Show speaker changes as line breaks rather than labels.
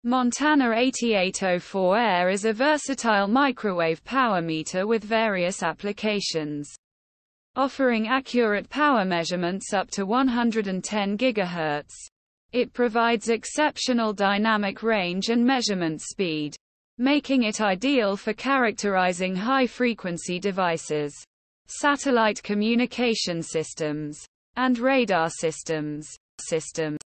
MT8804AE is a versatile microwave power meter with various applications, offering accurate power measurements up to 110 GHz. It provides exceptional dynamic range and measurement speed, making it ideal for characterizing high-frequency devices, satellite communication systems, and radar systems.